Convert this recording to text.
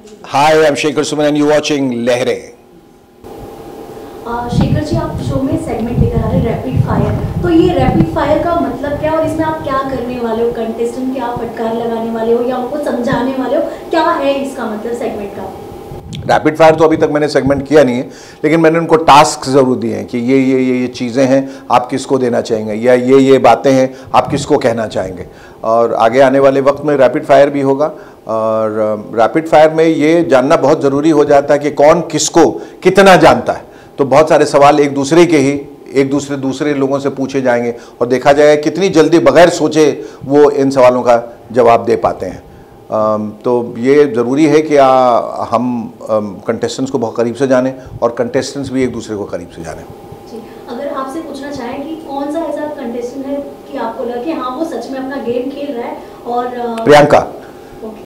Hi, I'm Shekhar Suman and you're watching Lehre. Shekhar ji, आप show में segment लेकर आ रहे हैं रैपिड फायर। तो ये रैपिड फायर का मतलब क्या है और इसमें आप क्या करने वाले हो? कंटेस्टेंट क्या फटकार लगाने वाले हो या उनको समझाने वाले हो? क्या है इसका मतलब सेगमेंट का? रैपिड फायर तो अभी तक मैंने सेगमेंट किया नहीं है, लेकिन मैंने उनको टास्क ज़रूर दिए हैं कि ये चीज़ें हैं, आप किसको देना चाहेंगे, या ये बातें हैं, आप किसको कहना चाहेंगे। और आगे आने वाले वक्त में रैपिड फायर भी होगा। और रैपिड फायर में ये जानना बहुत ज़रूरी हो जाता है कि कौन किसको कितना जानता है। तो बहुत सारे सवाल एक दूसरे लोगों से पूछे जाएंगे और देखा जाएगा कितनी जल्दी बगैर सोचे वो इन सवालों का जवाब दे पाते हैं। तो ये ज़रूरी है कि हम कंटेस्टेंट्स को बहुत करीब से जानें और कंटेस्टेंट्स भी एक दूसरे को करीब से जानें। जी, अगर आपसे पूछना चाहें कि कौन सा ऐसा कंटेस्टेंट है कि आपको लगा कि हाँ वो सच में अपना गेम खेल रहा है और प्रियंका।